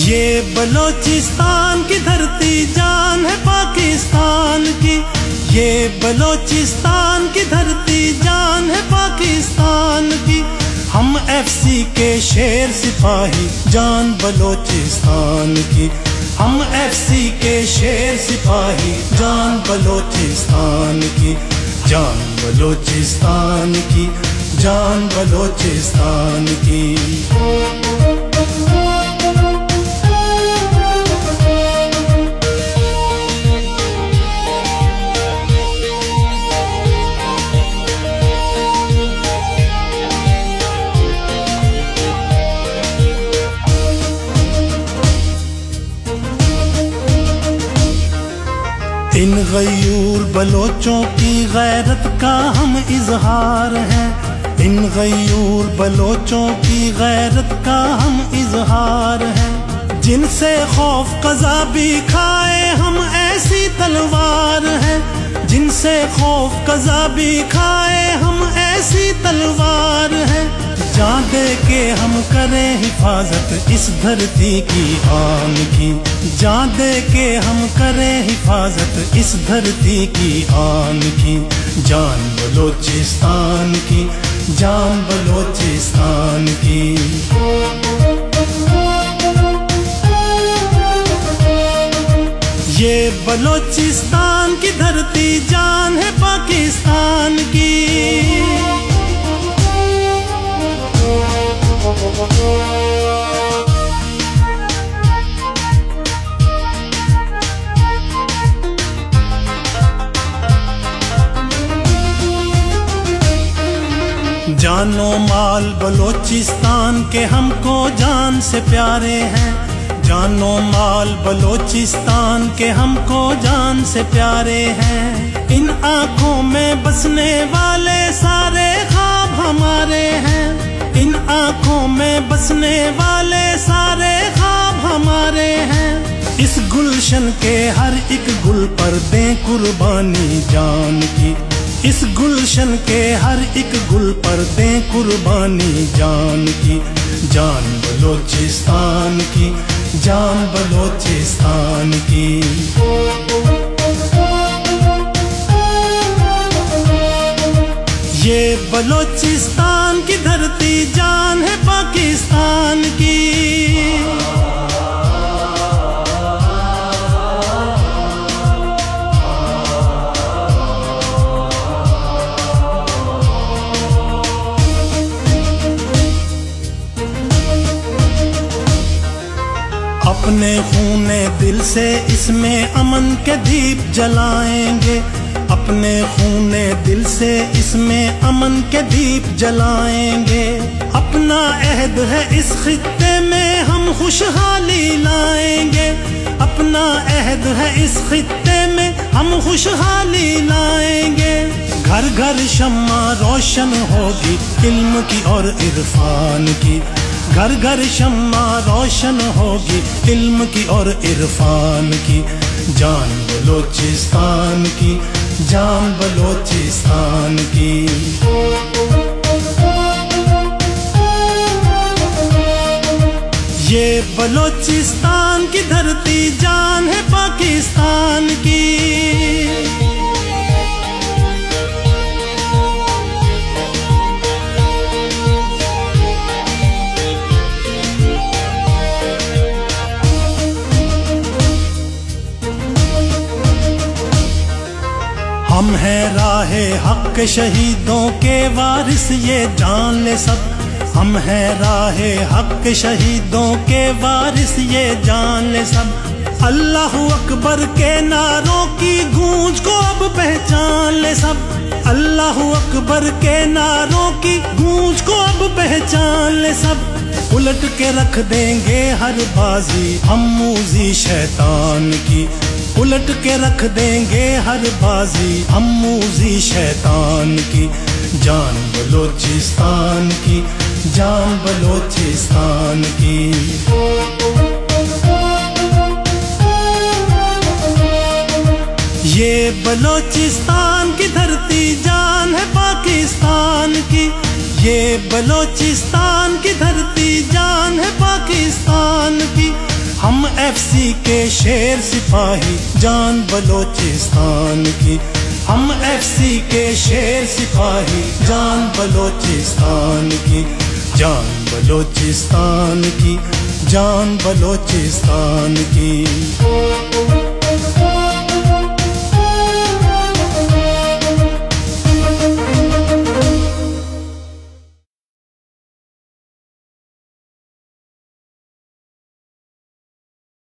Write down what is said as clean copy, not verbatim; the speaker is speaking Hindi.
ये बलोचिस्तान की धरती जान है पाकिस्तान की, ये बलोचिस्तान की धरती जान है पाकिस्तान की। हम एफसी के शेर सिपाही जान बलोचिस्तान की, हम एफसी के शेर सिपाही जान बलोचिस्तान की, जान बलोचिस्तान की, जान बलोचिस्तान की। इन गयूर बलोचों की गैरत का हम इजहार हैं, इन गयूर बलोचों की गैरत का हम इजहार हैं। जिनसे खौफ कज़ा भी खाए हम ऐसी तलवार हैं, जिनसे खौफ कज़ा भी खाए हम ऐसी तलवार हैं। जान दे के हम करें हिफाजत इस धरती की आन की, जान दे के हम करें हिफाजत इस धरती की आन की। जान बलोचिस्तान की, जान बलोचिस्तान की। ये बलोचिस्तान की धरती जान है पाकिस्तान की। जानो माल बलोचिस्तान के हमको जान से प्यारे हैं, जानो माल बलोचिस्तान के हमको जान से प्यारे हैं। इन आँखों में बसने वाले सारे ख्वाब हमारे हैं, इन आँखों में बसने वाले सारे ख्वाब हमारे हैं। इस गुलशन के हर एक गुल पर दें कुर्बानी जान की, इस गुलशन के हर एक गुल पर दें कुर्बानी जान की। जान बलोचिस्तान की, जान बलोचिस्तान की। ये बलोचिस्तान की धरती जान है पाकिस्तान की। अपने खूने दिल से इसमें अमन के दीप जलाएंगे, अपने खूने दिल से इसमें अमन के दीप जलाएंगे। अपना अहद है इस खित्ते में हम खुशहाली लाएंगे, अपना अहद है इस खित्ते में हम खुशहाली लाएंगे। घर घर शम्मा रोशन होगी इल्म की और इरफान की, घर घर शम्मा रोशन होगी इल्म की और इरफान की। जान बलोचिस्तान की, जान बलोचिस्तान की। ये बलोचिस्तान की धरती जान है पाकिस्तान की। हम हैं राहे हक के शहीदों के वारिस ये जान ले सब, हम हैं राहे हक के शहीदों के वारिस ये जान ले सब। अल्लाह अकबर के नारों की गूंज को अब पहचान ले सब, अल्लाह अकबर के नारों की गूंज को अब पहचान ले सब। उलट के रख देंगे हर बाजी हम मूजी शैतान की, उलट के रख देंगे हर बाजी हम मूजी शैतान की। जान बलोचिस्तान की, जान बलोचिस्तान की। ये बलोचिस्तान की धरती जान है पाकिस्तान की, ये बलोचिस्तान की धरती जान है पाकिस्तान की। FC के शेर सिपाही जान बलोचिस्तान की, हम FC के शेर सिपाही जान बलोचिस्तान की, जान बलोचिस्तान की, जान बलोचिस्तान की।